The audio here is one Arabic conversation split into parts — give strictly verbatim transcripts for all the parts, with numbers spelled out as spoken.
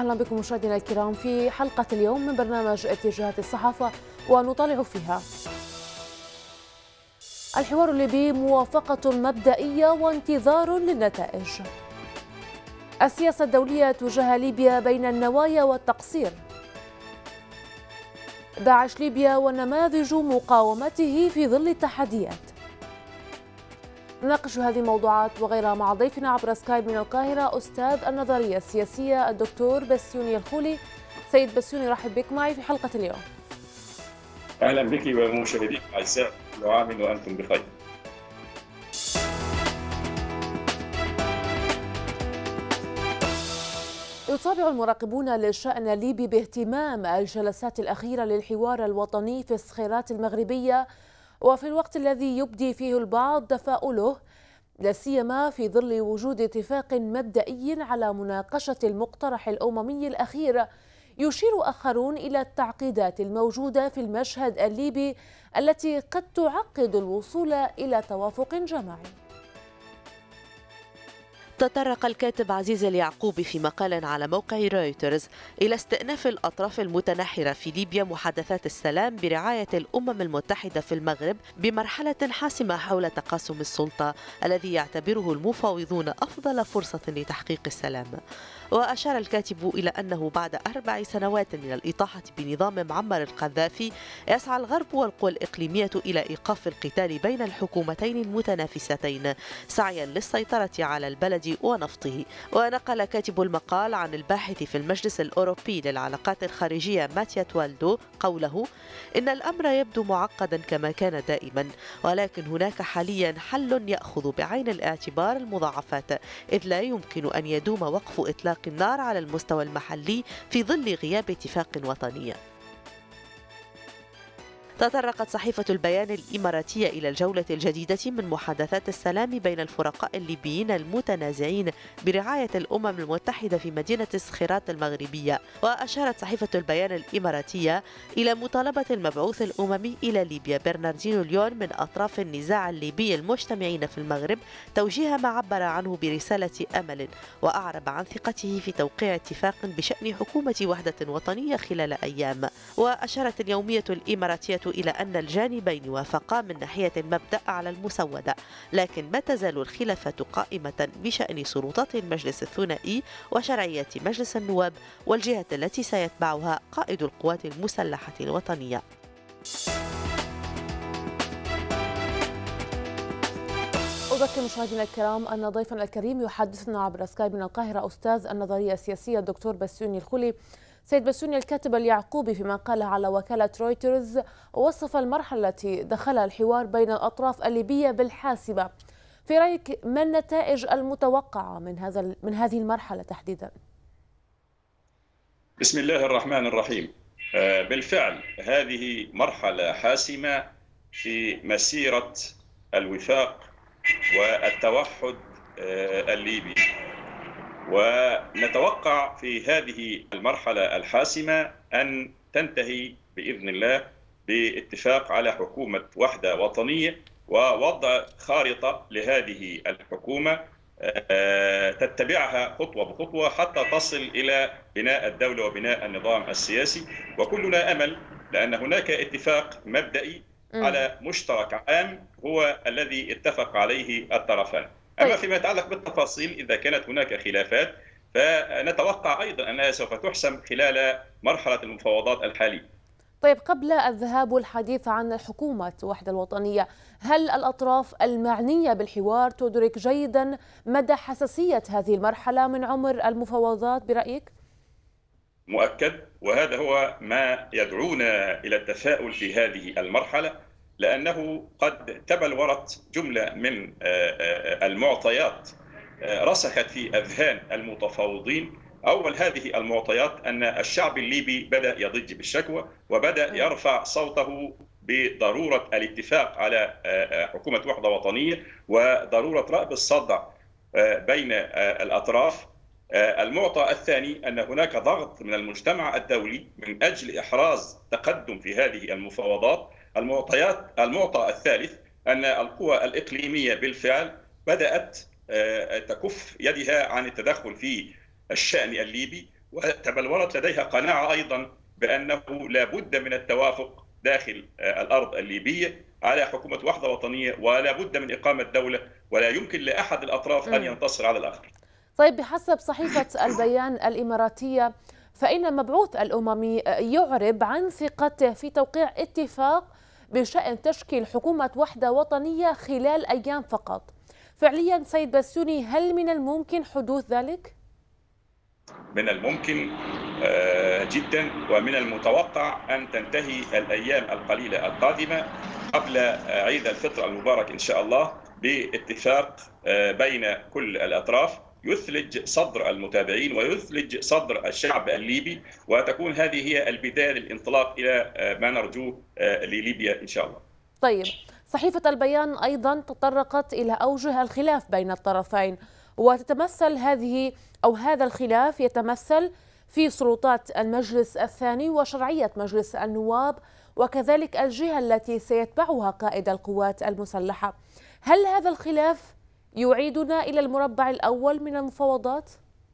أهلا بكم مشاهدينا الكرام في حلقة اليوم من برنامج اتجاهات الصحافة، ونطالع فيها الحوار الليبي موافقة مبدئية وانتظار للنتائج. السياسة الدولية تجاه ليبيا بين النوايا والتقصير. داعش ليبيا ونماذج مقاومته في ظل التحديات. نناقش هذه الموضوعات وغيرها مع ضيفنا عبر سكايب من القاهرة أستاذ النظرية السياسية الدكتور بسيوني الخولي. سيد بسيوني، رحب بك معي في حلقة اليوم. أهلا بك ومشاهديك الأعزاء، كل عام وأنتم بخير. يتابع المراقبون للشأن الليبي باهتمام الجلسات الأخيرة للحوار الوطني في الصخيرات المغربية، وفي الوقت الذي يبدي فيه البعض تفاؤله، لا سيما في ظل وجود اتفاق مبدئي على مناقشة المقترح الأممي الأخير، يشير آخرون إلى التعقيدات الموجودة في المشهد الليبي التي قد تعقد الوصول إلى توافق جماعي. تطرق الكاتب عزيز اليعقوبي في مقال على موقع رويترز إلى استئناف الأطراف المتناحرة في ليبيا محادثات السلام برعاية الأمم المتحدة في المغرب بمرحلة حاسمة حول تقاسم السلطة الذي يعتبره المفاوضون أفضل فرصة لتحقيق السلام. وأشار الكاتب إلى أنه بعد أربع سنوات من الإطاحة بنظام معمر القذافي يسعى الغرب والقوى الإقليمية إلى إيقاف القتال بين الحكومتين المتنافستين سعيا للسيطرة على البلد ونفطه. ونقل كاتب المقال عن الباحث في المجلس الأوروبي للعلاقات الخارجية ماتيا توالدو قوله: إن الأمر يبدو معقدا كما كان دائما، ولكن هناك حاليا حل يأخذ بعين الاعتبار المضاعفات، إذ لا يمكن أن يدوم وقف إطلاق النار على المستوى المحلي في ظل غياب اتفاق وطني. تطرقت صحيفة البيان الإماراتية إلى الجولة الجديدة من محادثات السلام بين الفرقاء الليبيين المتنازعين برعاية الأمم المتحدة في مدينة الصخيرات المغربية. وأشارت صحيفة البيان الإماراتية إلى مطالبة المبعوث الأممي إلى ليبيا برناردينو ليون من أطراف النزاع الليبي المجتمعين في المغرب توجيه ما عبر عنه برسالة أمل، وأعرب عن ثقته في توقيع اتفاق بشأن حكومة وحدة وطنية خلال أيام. وأشارت اليومية الإماراتية إلى أن الجانبين وافقا من ناحية المبدأ على المسودة، لكن ما تزال الخلافات قائمة بشأن سلطات المجلس الثنائي وشرعية مجلس النواب والجهة التي سيتبعها قائد القوات المسلحة الوطنية. أذكر مشاهدينا الكرام أن ضيفنا الكريم يحدثنا عبر سكايب من القاهرة أستاذ النظرية السياسية الدكتور بسيوني الخولي. سيد بسيوني، الكاتب اليعقوبي في مقاله على وكالة رويترز وصف المرحلة التي دخلها الحوار بين الأطراف الليبية بالحاسمة. في رأيك ما النتائج المتوقعة من هذا من هذه المرحلة تحديدا؟ بسم الله الرحمن الرحيم. بالفعل هذه مرحلة حاسمة في مسيرة الوفاق والتوحد الليبي، ونتوقع في هذه المرحلة الحاسمة أن تنتهي بإذن الله باتفاق على حكومة وحدة وطنية ووضع خارطة لهذه الحكومة تتبعها خطوة بخطوة حتى تصل إلى بناء الدولة وبناء النظام السياسي. وكلنا أمل، لأن هناك اتفاق مبدئي على مشترك عام هو الذي اتفق عليه الطرفان. أما فيما يتعلق بالتفاصيل، إذا كانت هناك خلافات فنتوقع أيضا أنها سوف تحسم خلال مرحلة المفاوضات الحالية. طيب، قبل الذهاب والحديث عن حكومة وحدة الوطنية، هل الأطراف المعنية بالحوار تدرك جيدا مدى حساسية هذه المرحلة من عمر المفاوضات برأيك؟ مؤكد، وهذا هو ما يدعونا إلى التفاؤل في هذه المرحلة، لأنه قد تبلورت جملة من المعطيات رسخت في أذهان المتفاوضين. أول هذه المعطيات أن الشعب الليبي بدأ يضج بالشكوى وبدأ يرفع صوته بضرورة الاتفاق على حكومة وحدة وطنية وضرورة رأب الصدع بين الأطراف. المعطى الثاني أن هناك ضغط من المجتمع الدولي من أجل إحراز تقدم في هذه المفاوضات. المعطيات المعطى الثالث أن القوى الإقليمية بالفعل بدأت تكف يدها عن التدخل في الشأن الليبي، وتبلورت لديها قناعة أيضا بأنه لا بد من التوافق داخل الأرض الليبية على حكومة وحدة وطنية، ولا بد من إقامة دولة، ولا يمكن لأحد الأطراف أن ينتصر على الآخر. طيب، بحسب صحيفة البيان الإماراتية فإن مبعوث الأمم يعرب عن ثقته في توقيع اتفاق بشأن تشكيل حكومة وحدة وطنية خلال أيام فقط. فعليا سيد بسيوني، هل من الممكن حدوث ذلك؟ من الممكن جدا، ومن المتوقع أن تنتهي الأيام القليلة القادمة قبل عيد الفطر المبارك إن شاء الله باتفاق بين كل الأطراف يثلج صدر المتابعين ويثلج صدر الشعب الليبي، وتكون هذه هي البداية للانطلاق إلى ما نرجوه لليبيا إن شاء الله. طيب، صحيفة البيان أيضا تطرقت إلى أوجه الخلاف بين الطرفين، وتتمثل هذه أو هذا الخلاف يتمثل في سلطات المجلس الثاني وشرعية مجلس النواب، وكذلك الجهة التي سيتبعها قائد القوات المسلحة. هل هذا الخلاف يعيدنا إلى المربع الأول من المفاوضات؟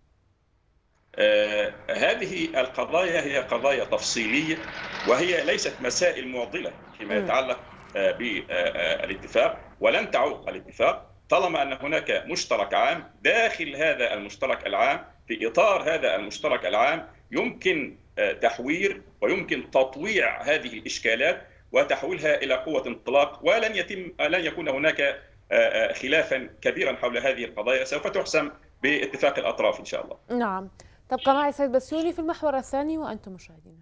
آه هذه القضايا هي قضايا تفصيلية، وهي ليست مسائل معضلة فيما يتعلق آه بالاتفاق، ولن تعوق الاتفاق طالما أن هناك مشترك عام. داخل هذا المشترك العام، في إطار هذا المشترك العام، يمكن آه تحوير ويمكن تطويع هذه الإشكالات وتحويلها إلى قوة انطلاق، ولن يتم لن يكون هناك خلافا كبيرا حول هذه القضايا، سوف تحسم باتفاق الأطراف إن شاء الله. نعم، تبقى معي سيد بسيوني في المحور الثاني وأنتم مشاهدين.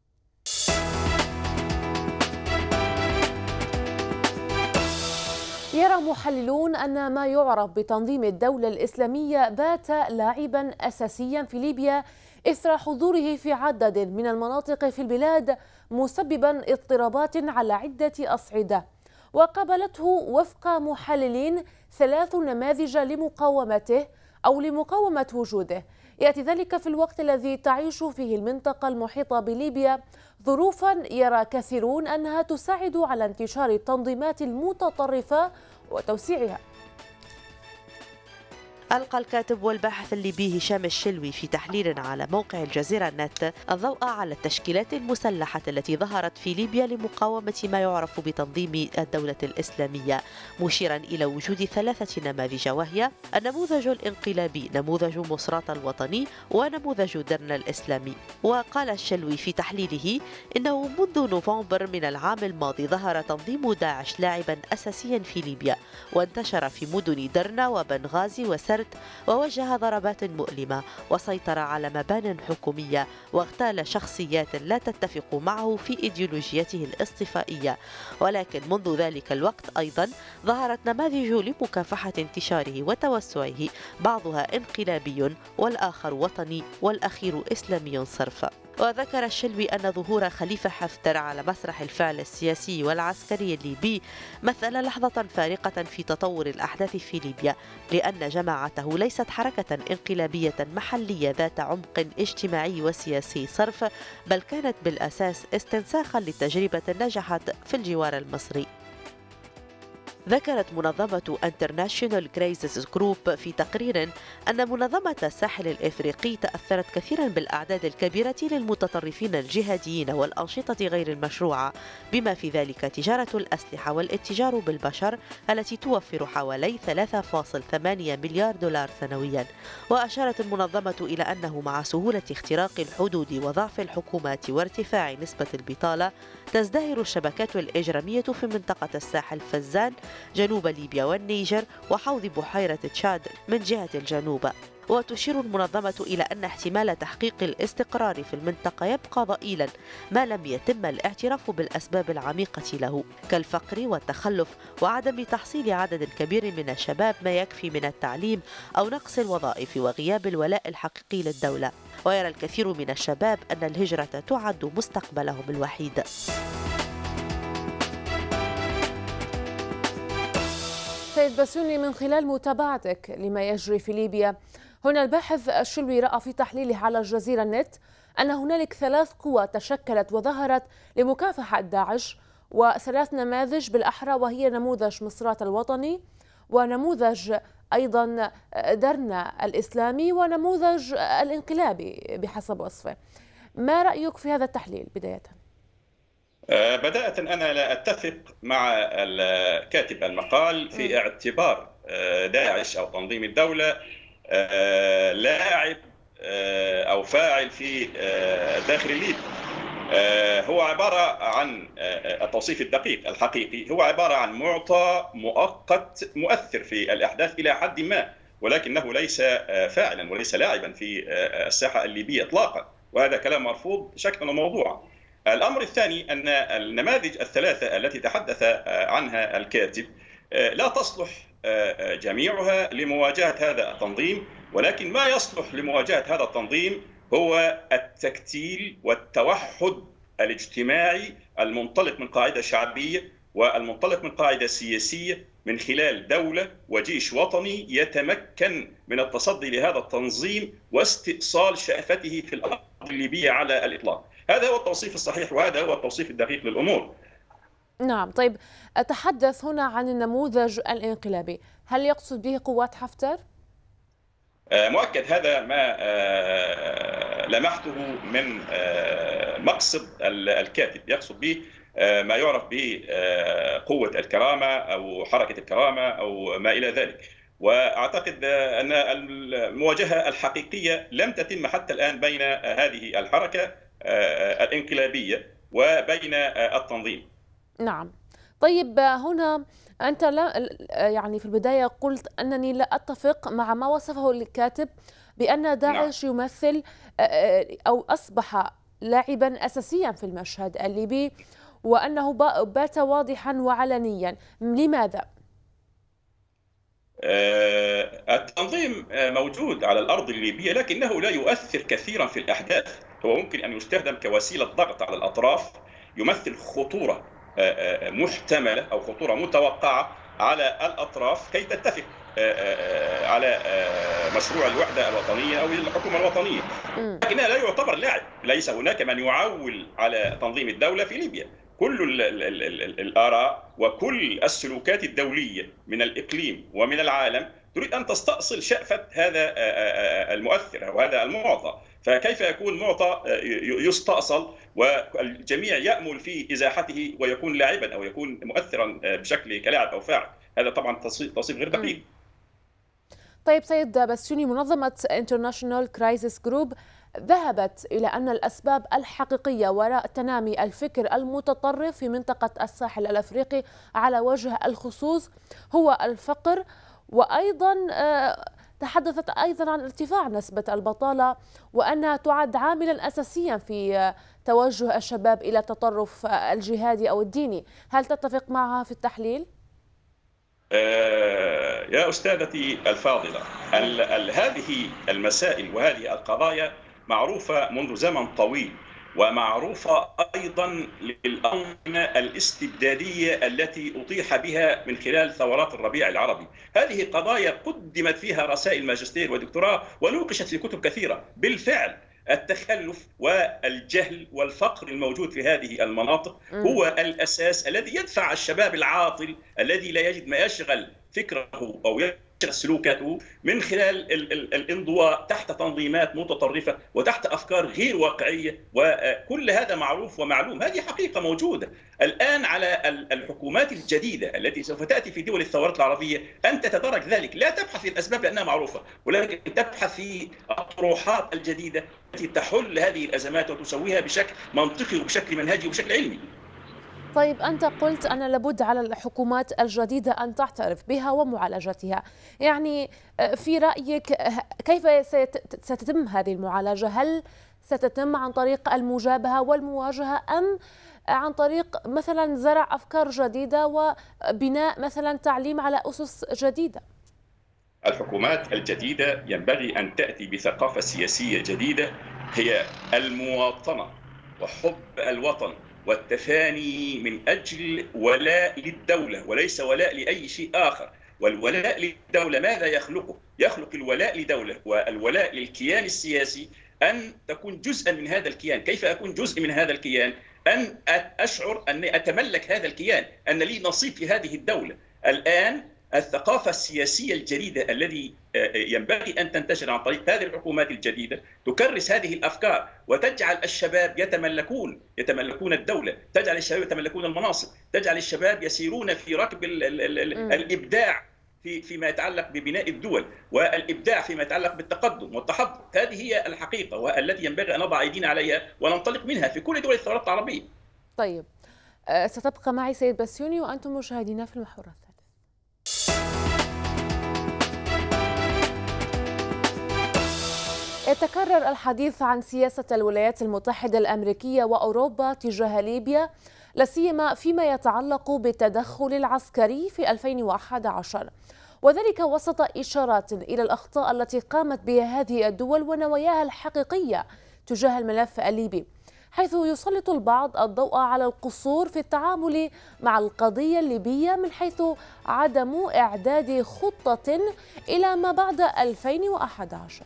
يرى محللون أن ما يعرف بتنظيم الدولة الإسلامية بات لاعبا أساسيا في ليبيا إثر حضوره في عدد من المناطق في البلاد، مسببا اضطرابات على عدة أصعدة، وقابلته وفق محللين ثلاث نماذج لمقاومته أو لمقاومة وجوده. يأتي ذلك في الوقت الذي تعيش فيه المنطقة المحيطة بليبيا ظروفا يرى كثيرون أنها تساعد على انتشار التنظيمات المتطرفة وتوسيعها. ألقى الكاتب والباحث الليبي هشام الشلوي في تحليل على موقع الجزيرة نت الضوء على التشكيلات المسلحة التي ظهرت في ليبيا لمقاومة ما يعرف بتنظيم الدولة الإسلامية، مشيرا إلى وجود ثلاثة نماذج، وهي النموذج الانقلابي، نموذج مصرات الوطني، ونموذج درنا الإسلامي. وقال الشلوي في تحليله إنه منذ نوفمبر من العام الماضي ظهر تنظيم داعش لاعبا أساسيا في ليبيا، وانتشر في مدن درنا وبنغازي وسرت، ووجه ضربات مؤلمة وسيطر على مبان حكومية واغتال شخصيات لا تتفق معه في إيديولوجيته الاصطفائية. ولكن منذ ذلك الوقت أيضا ظهرت نماذج لمكافحة انتشاره وتوسعه، بعضها انقلابي والآخر وطني والأخير إسلامي صرف. وذكر الشلوي أن ظهور خليفة حفتر على مسرح الفعل السياسي والعسكري الليبي مثل لحظة فارقة في تطور الأحداث في ليبيا، لأن جماعته ليست حركة انقلابية محلية ذات عمق اجتماعي وسياسي صرف، بل كانت بالأساس استنساخا لتجربة نجحت في الجوار المصري. ذكرت منظمة International Crisis Group في تقرير أن منظمة الساحل الإفريقي تأثرت كثيرا بالأعداد الكبيرة للمتطرفين الجهاديين والأنشطة غير المشروعة، بما في ذلك تجارة الأسلحة والاتجار بالبشر التي توفر حوالي ثلاثة فاصلة ثمانية مليار دولار سنويا. وأشارت المنظمة إلى أنه مع سهولة اختراق الحدود وضعف الحكومات وارتفاع نسبة البطالة، تزدهر الشبكات الإجرامية في منطقة الساحل فزان جنوب ليبيا والنيجر وحوض بحيرة تشاد من جهة الجنوب. وتشير المنظمة إلى أن احتمال تحقيق الاستقرار في المنطقة يبقى ضئيلا ما لم يتم الاعتراف بالأسباب العميقة له، كالفقر والتخلف وعدم تحصيل عدد كبير من الشباب ما يكفي من التعليم أو نقص الوظائف وغياب الولاء الحقيقي للدولة. ويرى الكثير من الشباب أن الهجرة تعد مستقبلهم الوحيد. سيد بسيوني، من خلال متابعتك لما يجري في ليبيا، هنا الباحث الشلوي رأى في تحليله على الجزيرة نت أن هنالك ثلاث قوى تشكلت وظهرت لمكافحة داعش، وثلاث نماذج بالأحرى، وهي نموذج مصرات الوطني ونموذج أيضا درنا الإسلامي ونموذج الانقلابي بحسب وصفه. ما رأيك في هذا التحليل بداية؟ بداية أنا لا أتفق مع كاتب المقال في اعتبار داعش أو تنظيم الدولة لاعب أو فاعل في داخل ليبيا. هو عبارة عن التوصيف الدقيق الحقيقي، هو عبارة عن معطى مؤقت مؤثر في الأحداث إلى حد ما، ولكنه ليس فاعلا وليس لاعبا في الساحة الليبية إطلاقا، وهذا كلام مرفوض شكلا وموضوعا. الأمر الثاني أن النماذج الثلاثة التي تحدث عنها الكاتب لا تصلح جميعها لمواجهة هذا التنظيم، ولكن ما يصلح لمواجهة هذا التنظيم هو التكتيل والتوحد الاجتماعي المنطلق من قاعدة شعبية والمنطلق من قاعدة سياسية من خلال دولة وجيش وطني يتمكن من التصدي لهذا التنظيم واستئصال شأفته في الأرض الليبية على الإطلاق. هذا هو التوصيف الصحيح وهذا هو التوصيف الدقيق للأمور. نعم، طيب أتحدث هنا عن النموذج الانقلابي، هل يقصد به قوات حفتر؟ مؤكد هذا ما لمحته من مقصد الكاتب، يقصد به ما يعرف بقوة الكرامة أو حركة الكرامة أو ما إلى ذلك. وأعتقد أن المواجهة الحقيقية لم تتم حتى الآن بين هذه الحركة الانقلابية وبين التنظيم. نعم، طيب هنا أنت لا يعني في البداية قلت أنني لا أتفق مع ما وصفه الكاتب بأن داعش نعم. يمثل أو أصبح لاعبا أساسيا في المشهد الليبي وأنه بات واضحا وعلنيا. لماذا؟ التنظيم موجود على الأرض الليبية لكنه لا يؤثر كثيرا في الأحداث، هو ممكن أن يستخدم كوسيلة ضغط على الأطراف، يمثل خطورة محتملة أو خطورة متوقعة على الأطراف كي تتفق على مشروع الوحدة الوطنية أو الحكومة الوطنية، لكنها لا يعتبر لاعب. ليس هناك من يعول على تنظيم الدولة في ليبيا. كل ال ال ال ال الآراء وكل السلوكات الدولية من الإقليم ومن العالم تريد أن تستأصل شأفة هذا المؤثر أو هذا المعطى، فكيف يكون معطى يستأصل والجميع يأمل في إزاحته ويكون لاعبا أو يكون مؤثرا بشكل كلاعب أو فاعل؟ هذا طبعا توصيف غير دقيق. طيب سيد بسيوني، منظمة International Crisis Group ذهبت إلى أن الأسباب الحقيقية وراء تنامي الفكر المتطرف في منطقة الساحل الأفريقي على وجه الخصوص هو الفقر، وأيضا تحدثت أيضا عن ارتفاع نسبة البطالة وأنها تعد عاملا أساسيا في توجه الشباب إلى التطرف الجهادي أو الديني. هل تتفق معها في التحليل؟ آه يا أستاذتي الفاضلة، هذه المسائل وهذه القضايا معروفة منذ زمن طويل، ومعروفة أيضا للأنظمة الاستبدادية التي أطيح بها من خلال ثورات الربيع العربي. هذه قضايا قدمت فيها رسائل ماجستير ودكتوراه ونوقشت في كتب كثيرة. بالفعل التخلف والجهل والفقر الموجود في هذه المناطق هو الأساس الذي يدفع الشباب العاطل الذي لا يجد ما يشغل فكره أو يشغل سلوكاته من خلال الانضواء تحت تنظيمات متطرفة وتحت أفكار غير واقعية، وكل هذا معروف ومعلوم. هذه حقيقة موجودة الآن على الحكومات الجديدة التي سوف تأتي في دول الثورات العربية أن تتدرج ذلك، لا تبحث في الأسباب لأنها معروفة، ولكن تبحث في الطروحات الجديدة التي تحل هذه الأزمات وتسويها بشكل منطقي وبشكل منهجي وبشكل علمي. طيب أنت قلت أن لابد على الحكومات الجديدة أن تعترف بها ومعالجتها، يعني في رأيك كيف ستتم هذه المعالجة؟ هل ستتم عن طريق المجابهة والمواجهة أم عن طريق مثلا زرع أفكار جديدة وبناء مثلا تعليم على أسس جديدة؟ الحكومات الجديدة ينبغي أن تأتي بثقافة سياسية جديدة هي المواطنة وحب الوطن والتفاني من أجل ولاء للدولة وليس ولاء لأي شيء آخر. والولاء للدولة ماذا يخلقه؟ يخلق الولاء لدولة والولاء للكيان السياسي أن تكون جزءا من هذا الكيان. كيف أكون جزء من هذا الكيان؟ أن أشعر أني أتملك هذا الكيان، أن لي نصيب في هذه الدولة. الآن الثقافة السياسية الجديدة الذي ينبغي أن تنتشر عن طريق هذه الحكومات الجديدة، تكرس هذه الأفكار وتجعل الشباب يتملكون يتملكون الدولة، تجعل الشباب يتملكون المناصب، تجعل الشباب يسيرون في ركب ال ال ال ال الإبداع في فيما يتعلق ببناء الدول، والإبداع فيما يتعلق بالتقدم والتحضر. هذه هي الحقيقة والتي ينبغي أن نضع أيدينا عليها وننطلق منها في كل دول الثورات العربية. طيب، ستبقى معي سيد بسيوني وأنتم مشاهدينا في المحور الثالث. يتكرر الحديث عن سياسة الولايات المتحدة الأمريكية وأوروبا تجاه ليبيا، لا سيما فيما يتعلق بالتدخل العسكري في ألفين وأحد عشر، وذلك وسط إشارات إلى الأخطاء التي قامت بها هذه الدول ونواياها الحقيقية تجاه الملف الليبي، حيث يسلط البعض الضوء على القصور في التعامل مع القضية الليبية من حيث عدم إعداد خطة إلى ما بعد ألفين وأحد عشر.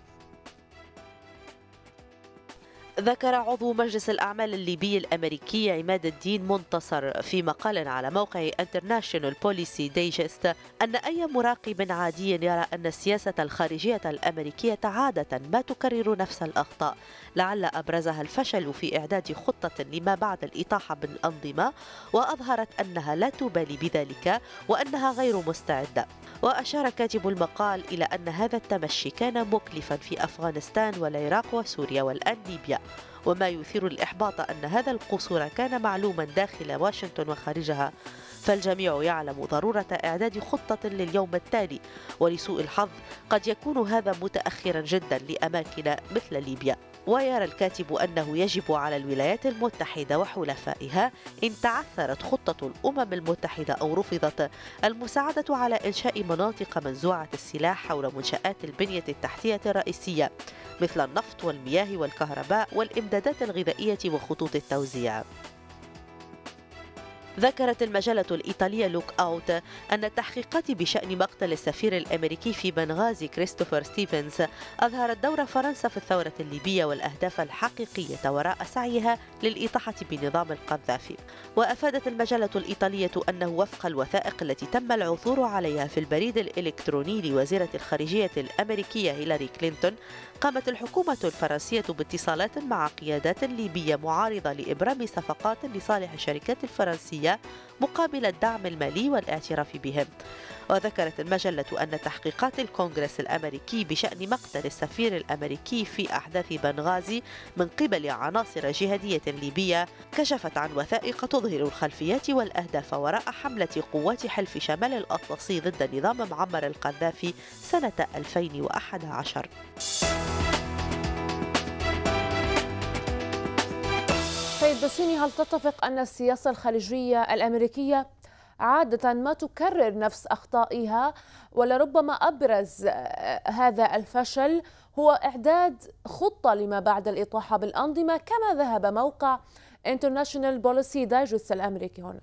ذكر عضو مجلس الأعمال الليبي الأمريكي عماد الدين منتصر في مقال على موقع International Policy Digest أن أي مراقب عادي يرى أن السياسة الخارجية الأمريكية عادة ما تكرر نفس الأخطاء، لعل أبرزها الفشل في إعداد خطة لما بعد الإطاحة بالأنظمة، وأظهرت أنها لا تبالي بذلك وأنها غير مستعدة. وأشار كاتب المقال إلى أن هذا التمشي كان مكلفا في أفغانستان والعراق وسوريا والآن ليبيا، وما يثير الإحباط أن هذا القصور كان معلوما داخل واشنطن وخارجها، فالجميع يعلم ضرورة إعداد خطة لليوم التالي، ولسوء الحظ قد يكون هذا متأخرا جدا لأماكن مثل ليبيا. ويرى الكاتب أنه يجب على الولايات المتحدة وحلفائها إن تعثرت خطة الأمم المتحدة أو رفضت المساعدة على إنشاء مناطق منزوعة السلاح حول منشآت البنية التحتية الرئيسية مثل النفط والمياه والكهرباء والإمدادات الغذائية وخطوط التوزيع. ذكرت المجلة الإيطالية لوك أوت أن التحقيقات بشأن مقتل السفير الأمريكي في بنغازي كريستوفر ستيفنز أظهرت دور فرنسا في الثورة الليبية والأهداف الحقيقية وراء سعيها للإطاحة بنظام القذافي. وأفادت المجلة الإيطالية أنه وفق الوثائق التي تم العثور عليها في البريد الإلكتروني لوزيرة الخارجية الأمريكية هيلاري كلينتون، قامت الحكومة الفرنسية باتصالات مع قيادات ليبية معارضة لإبرام صفقات لصالح الشركات الفرنسية مقابل الدعم المالي والاعتراف بهم. وذكرت المجلة أن تحقيقات الكونغرس الأمريكي بشأن مقتل السفير الأمريكي في أحداث بنغازي من قبل عناصر جهادية ليبية كشفت عن وثائق تظهر الخلفيات والأهداف وراء حملة قوات حلف شمال الأطلسي ضد نظام معمر القذافي سنة ألفين وأحد عشر. سيد بسيوني، هل تتفق أن السياسة الخارجية الأمريكية عادة ما تكرر نفس أخطائها، ولربما أبرز هذا الفشل هو إعداد خطة لما بعد الإطاحة بالأنظمة، كما ذهب موقع International Policy Digest الأمريكي هنا؟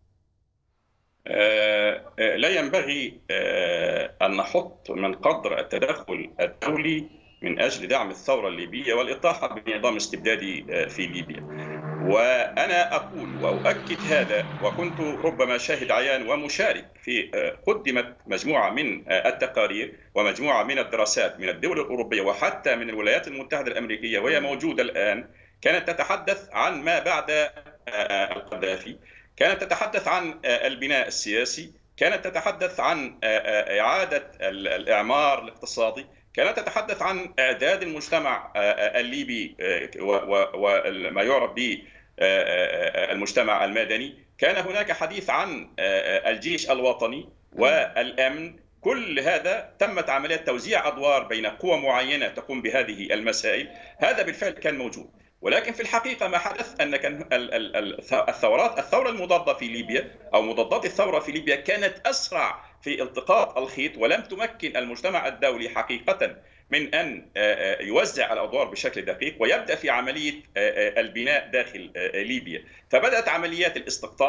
لا ينبغي أن نحط من قدر التدخل الدولي من أجل دعم الثورة الليبية والإطاحة بنظام استبدادي في ليبيا. وأنا أقول وأؤكد هذا، وكنت ربما شاهد عيان ومشارك في قدمت مجموعة من التقارير ومجموعة من الدراسات من الدول الأوروبية وحتى من الولايات المتحدة الأمريكية وهي موجودة الآن، كانت تتحدث عن ما بعد القذافي، كانت تتحدث عن البناء السياسي، كانت تتحدث عن إعادة الإعمار الاقتصادي، كانت تتحدث عن إعداد المجتمع الليبي وما يعرف به المجتمع المدني، كان هناك حديث عن الجيش الوطني والأمن. كل هذا تمت عملية توزيع أدوار بين قوى معينة تقوم بهذه المسائل، هذا بالفعل كان موجود. ولكن في الحقيقة ما حدث أن كان الثورات الثورة المضادة في ليبيا أو مضادات الثورة في ليبيا كانت أسرع في التقاط الخيط، ولم تمكن المجتمع الدولي حقيقة من أن يوزع الأدوار بشكل دقيق ويبدأ في عملية البناء داخل ليبيا. فبدأت عمليات الاستقطاب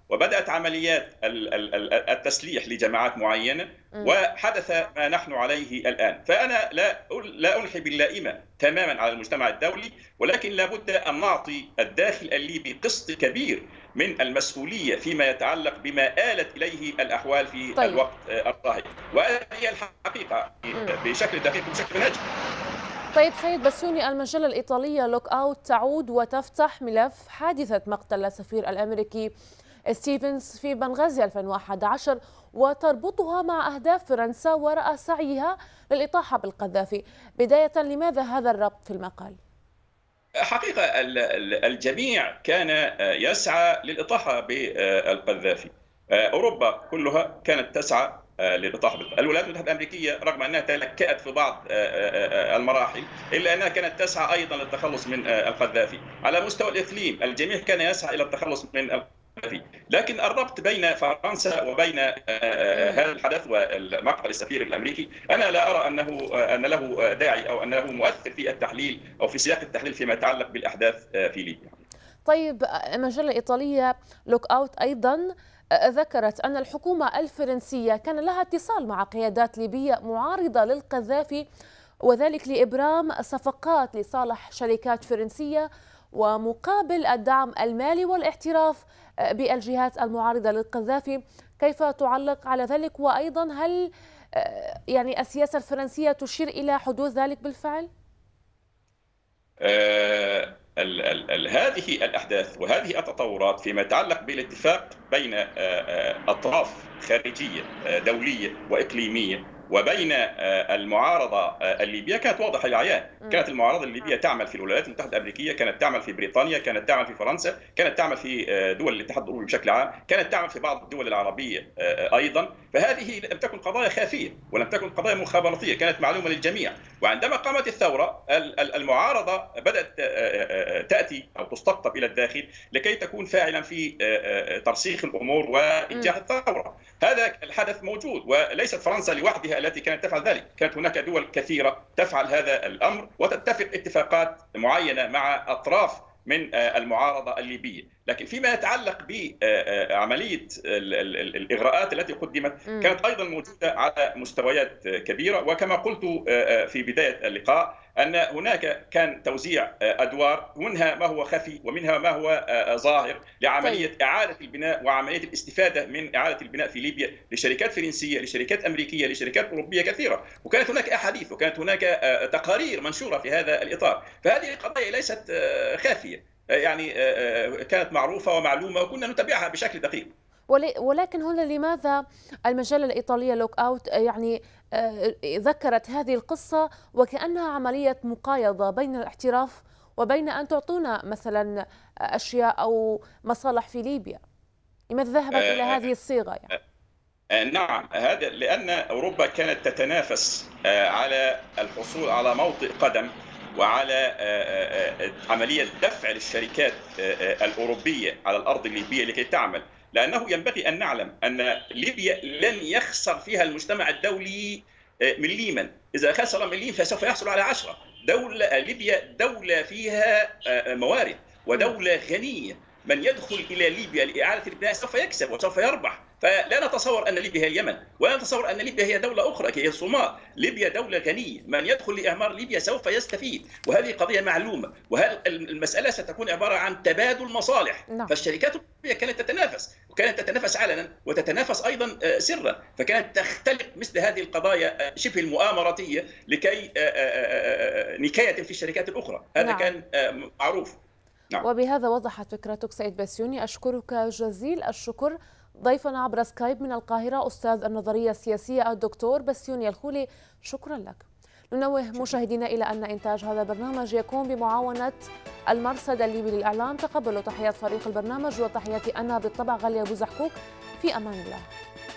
وبدأت عمليات التسليح لجماعات معينة، وحدث ما نحن عليه الآن. فأنا لا لا ألحي باللائمة تماما على المجتمع الدولي، ولكن لابد أن نعطي الداخل الليبي قسط كبير من المسؤولية فيما يتعلق بما آلت إليه الأحوال في طيب. الوقت الراهن، وهذه هي الحقيقة بشكل دقيق وبشكل منهجي. طيب سيد بسيوني، المجلة الإيطالية لوك أوت تعود وتفتح ملف حادثة مقتل السفير الأمريكي ستيفنز في بنغازي ألفين وأحد عشر وتربطها مع أهداف فرنسا وراء سعيها للإطاحة بالقذافي. بداية، لماذا هذا الربط في المقال؟ حقيقة الجميع كان يسعى للإطاحة بالقذافي. أوروبا كلها كانت تسعى للإطاحة بالقذافي. الولايات المتحدة الأمريكية رغم أنها تلكأت في بعض المراحل إلا أنها كانت تسعى أيضا للتخلص من القذافي. على مستوى الإقليم الجميع كان يسعى إلى التخلص من القذافي، لكن الربط بين فرنسا وبين هذا الحدث ومقتل السفير الامريكي انا لا ارى انه ان له داعي او انه مؤثر في التحليل او في سياق التحليل فيما يتعلق بالاحداث في ليبيا. طيب، المجله الايطاليه لوك اوت ايضا ذكرت ان الحكومه الفرنسيه كان لها اتصال مع قيادات ليبيه معارضه للقذافي، وذلك لابرام صفقات لصالح شركات فرنسيه ومقابل الدعم المالي والاعتراف بالجهات المعارضة للقذافي. كيف تعلق على ذلك؟ وأيضا هل يعني السياسة الفرنسية تشير إلى حدوث ذلك بالفعل؟ آه ال ال ال هذه الأحداث وهذه التطورات فيما يتعلق بالاتفاق بين آه أطراف خارجية آه دولية وإقليمية وبين المعارضة الليبية كانت واضحة للعيان. كانت المعارضة الليبية تعمل في الولايات المتحدة الأمريكية، كانت تعمل في بريطانيا، كانت تعمل في فرنسا، كانت تعمل في دول الاتحاد الأوروبي بشكل عام، كانت تعمل في بعض الدول العربية أيضا. فهذه لم تكن قضايا خافية ولم تكن قضايا مخابراتية، كانت معلومة للجميع. وعندما قامت الثورة المعارضة بدأت تأتي أو تستقطب إلى الداخل لكي تكون فاعلا في ترسيخ الأمور وإنجاح الثورة. هذا الحدث موجود، وليست فرنسا لوحدها التي كانت تفعل ذلك، كانت هناك دول كثيرة تفعل هذا الأمر وتتفق اتفاقات معينة مع أطراف من المعارضة الليبية. لكن فيما يتعلق بعملية الإغراءات التي قدمت كانت أيضا موجودة على مستويات كبيرة، وكما قلت في بداية اللقاء أن هناك كان توزيع أدوار، منها ما هو خفي ومنها ما هو ظاهر لعملية إعادة البناء وعملية الاستفادة من إعادة البناء في ليبيا لشركات فرنسية، لشركات أمريكية، لشركات أوروبية كثيرة. وكانت هناك أحاديث وكانت هناك تقارير منشورة في هذا الإطار. فهذه القضايا ليست خافية، يعني كانت معروفة ومعلومة وكنا نتابعها بشكل دقيق. ولكن هنا لماذا المجلة الإيطالية لوك أوت يعني ذكرت هذه القصة وكأنها عملية مقايضة بين الاعتراف وبين أن تعطونا مثلا أشياء أو مصالح في ليبيا؟ لماذا ذهبت آه إلى هذه الصيغة يعني؟ آه نعم، هذا لأن أوروبا كانت تتنافس آه على الحصول على موطئ قدم وعلى عملية دفع للشركات الأوروبية على الأرض الليبية لكي تعمل. لأنه ينبغي أن نعلم أن ليبيا لن يخسر فيها المجتمع الدولي مليما. إذا خسر مليم فسوف يحصل على عشرة. دولة ليبيا دولة فيها موارد ودولة غنية، من يدخل إلى ليبيا لإعادة البناء سوف يكسب وسوف يربح. فلا نتصور أن ليبيا هي اليمن، ولا نتصور أن ليبيا هي دولة أخرى هي الصومال. ليبيا دولة غنية، من يدخل لإعمار ليبيا سوف يستفيد، وهذه قضية معلومة. وهذه المسألة ستكون عبارة عن تبادل مصالح. نعم. فالشركات الليبية كانت تتنافس، وكانت تتنافس علنا وتتنافس أيضا سرا، فكانت تختلق مثل هذه القضايا شبه المؤامراتية لكي نكاية في الشركات الأخرى. هذا نعم. كان معروف. نعم. وبهذا وضحت فكرتك سيد بسيوني. أشكرك جزيل الشكر. ضيفنا عبر سكايب من القاهرة أستاذ النظرية السياسية الدكتور بسيوني الخولي، شكرا لك. ننوه مشاهدينا إلى أن إنتاج هذا البرنامج يكون بمعاونة المرصد الليبي للإعلام. تقبلوا تحيات فريق البرنامج وتحياتي أنا بالطبع غالية أبو زحكوك. في أمان الله.